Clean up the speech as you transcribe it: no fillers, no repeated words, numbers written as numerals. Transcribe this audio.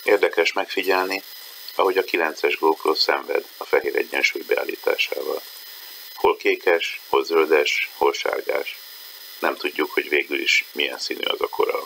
Érdekes megfigyelni, ahogy a 9-es GoPro szenved a fehér egyensúly beállításával. Hol kékes, hol zöldes, hol sárgás. Nem tudjuk, hogy végül is milyen színű az a korall.